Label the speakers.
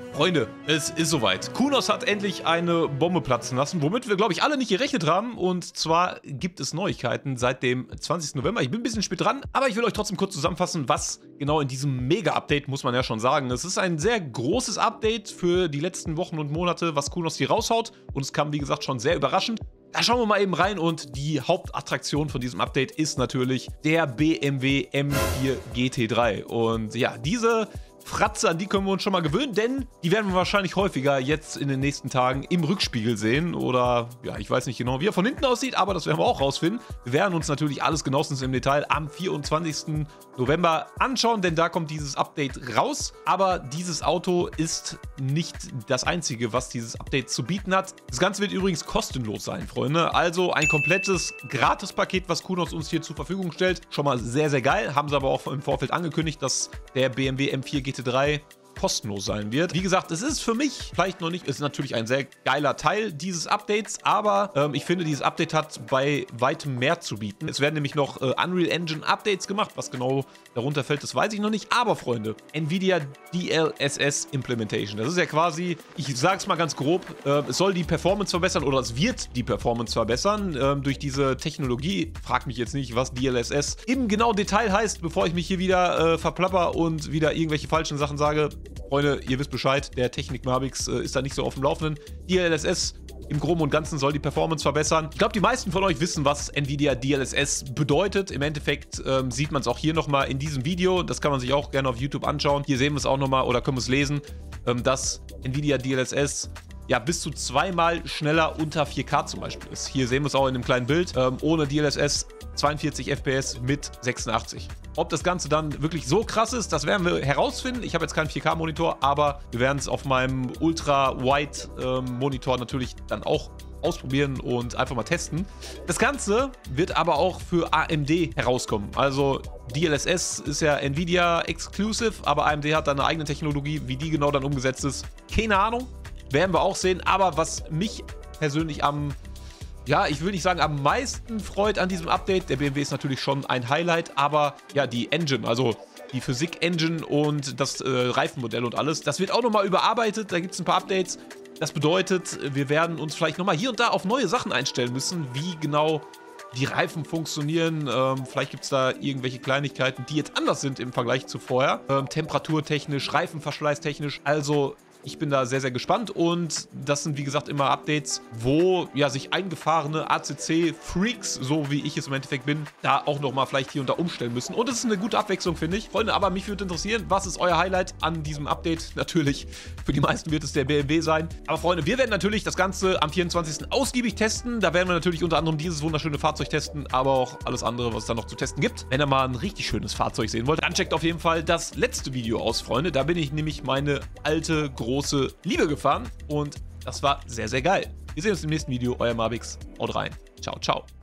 Speaker 1: Freunde, es ist soweit. Kunos hat endlich eine Bombe platzen lassen, womit wir, glaube ich, alle nicht gerechnet haben. Und zwar gibt es Neuigkeiten seit dem 20. November. Ich bin ein bisschen spät dran, aber ich will euch trotzdem kurz zusammenfassen, was genau in diesem Mega-Update, muss man ja schon sagen. Es ist ein sehr großes Update für die letzten Wochen und Monate, was Kunos hier raushaut. Und es kam, wie gesagt, schon sehr überraschend. Da schauen wir mal eben rein und die Hauptattraktion von diesem Update ist natürlich der BMW M4 GT3. Und ja, diese Fratze, an die können wir uns schon mal gewöhnen, denn die werden wir wahrscheinlich häufiger jetzt in den nächsten Tagen im Rückspiegel sehen oder, ja, ich weiß nicht genau, wie er von hinten aussieht, aber das werden wir auch rausfinden. Wir werden uns natürlich alles genauestens im Detail am 24. November anschauen, denn da kommt dieses Update raus, aber dieses Auto ist nicht das einzige, was dieses Update zu bieten hat. Das Ganze wird übrigens kostenlos sein, Freunde, also ein komplettes Gratispaket, was Kunos uns hier zur Verfügung stellt. Schon mal sehr, sehr geil, haben sie aber auch im Vorfeld angekündigt, dass der BMW M4 GT3 kostenlos sein wird. Wie gesagt, es ist für mich vielleicht noch nicht, ist natürlich ein sehr geiler Teil dieses Updates, aber ich finde, dieses Update hat bei weitem mehr zu bieten. Es werden nämlich noch Unreal Engine Updates gemacht, was genau darunter fällt, das weiß ich noch nicht. Aber Freunde, Nvidia DLSS Implementation, das ist ja quasi, ich sage es mal ganz grob, es soll die Performance verbessern oder es wird die Performance verbessern durch diese Technologie. Frag mich jetzt nicht, was DLSS im genauen Detail heißt, bevor ich mich hier wieder verplapper und wieder irgendwelche falschen Sachen sage. Freunde, ihr wisst Bescheid, der Technik-Mabix ist da nicht so auf dem Laufenden. DLSS im Groben und Ganzen soll die Performance verbessern. Ich glaube, die meisten von euch wissen, was Nvidia DLSS bedeutet. Im Endeffekt sieht man es auch hier nochmal in diesem Video. Das kann man sich auch gerne auf YouTube anschauen. Hier sehen wir es auch nochmal oder können wir es lesen, dass Nvidia DLSS ja bis zu zweimal schneller unter 4K zum Beispiel ist. Hier sehen wir es auch in einem kleinen Bild. Ohne DLSS 42 FPS mit 86. Ob das Ganze dann wirklich so krass ist, das werden wir herausfinden. Ich habe jetzt keinen 4K-Monitor, aber wir werden es auf meinem Ultra-Wide-Monitor natürlich dann auch ausprobieren und einfach mal testen. Das Ganze wird aber auch für AMD herauskommen. Also DLSS ist ja Nvidia Exclusive, aber AMD hat da eine eigene Technologie. Wie die genau dann umgesetzt ist, keine Ahnung. Werden wir auch sehen. Aber was mich persönlich ja, ich will nicht sagen, am meisten freut an diesem Update. Der BMW ist natürlich schon ein Highlight, aber ja, die Engine, also die Physik-Engine und das Reifenmodell und alles, das wird auch nochmal überarbeitet. Da gibt es ein paar Updates. Das bedeutet, wir werden uns vielleicht nochmal hier und da auf neue Sachen einstellen müssen, wie genau die Reifen funktionieren. Vielleicht gibt es da irgendwelche Kleinigkeiten, die jetzt anders sind im Vergleich zu vorher. Temperaturtechnisch, Reifenverschleißtechnisch, also ich bin da sehr, sehr gespannt und das sind, wie gesagt, immer Updates, wo ja sich eingefahrene ACC-Freaks, so wie ich es im Endeffekt bin, da auch nochmal vielleicht hier und da umstellen müssen. Und es ist eine gute Abwechslung, finde ich. Freunde, aber mich würde interessieren, was ist euer Highlight an diesem Update? Natürlich, für die meisten wird es der BMW sein. Aber Freunde, wir werden natürlich das Ganze am 24. ausgiebig testen. Da werden wir natürlich unter anderem dieses wunderschöne Fahrzeug testen, aber auch alles andere, was es da noch zu testen gibt. Wenn ihr mal ein richtig schönes Fahrzeug sehen wollt, dann checkt auf jeden Fall das letzte Video aus, Freunde. Da bin ich nämlich meine alte, große Liebe gefahren und das war sehr, sehr geil. Wir sehen uns im nächsten Video. Euer Mabix. Haut rein. Ciao, ciao.